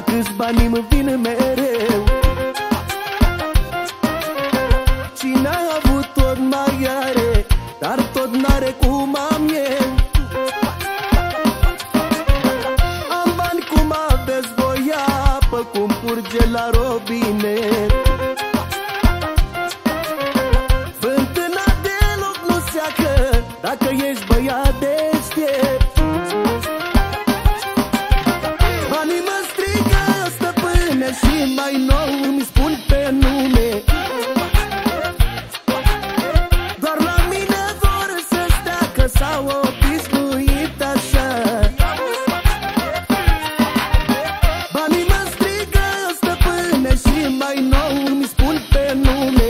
câți bani îmi vin mereu. Cine a avut tot mai are, dar tot n-are cum am eu. Am bani cum aveți voi, apă cum curge la robinet. Fântâna deloc nu seacă dacă ești băiat deștept. Banii mă strigă stăpâne și mai nou îmi spun pe nume. Doar la mine vor să stea că s-au obișnuit așa. Banii mă strigă stăpâne și mai nou îmi spun pe nume.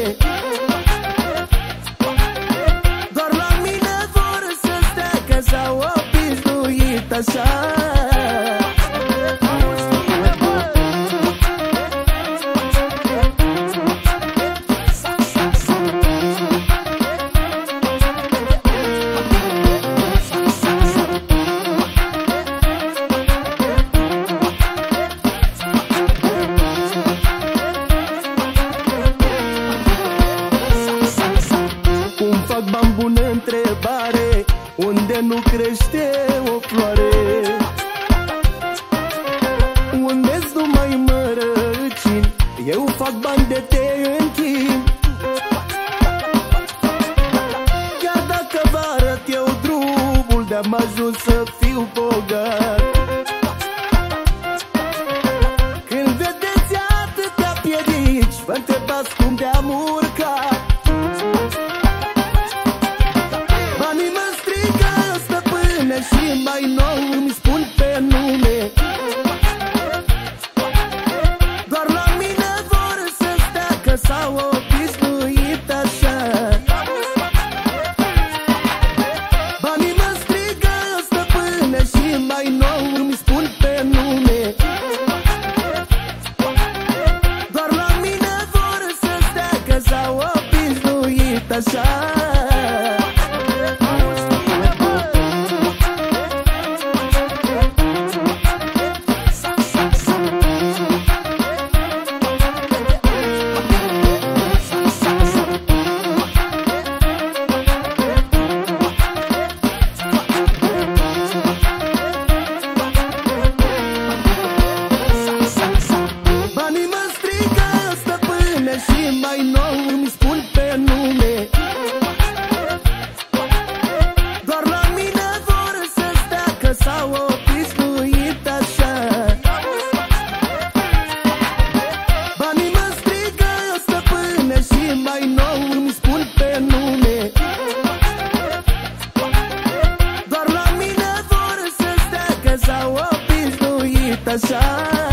Doar la mine vor să stea că s-au obișnuit așa. Fac bani, bună întrebare, unde nu crește o floare? Unde-s numai mărăcini, eu fac bani de te închin. Chiar dacă vă arăt eu drumul de-am ajuns să fiu bogat. Când vedeți atâtea piedici, vă întrebați cum de-am urcat. Și mai nou îmi spun pe nume. Doar la mine vor să stea că s-au obișnuit așa. Banii mă strigă stăpâne și mai nou îmi spun pe nume. Doar la mine vor să stea că s-au obișnuit așa. Și mai nou îmi spun pe nume. Doar la mine vor să stea că s-au obișnuit așa. Banii mă strigă stăpâne și mai nou îmi spun pe nume. Doar la mine vor să stea că s-au obișnuit așa.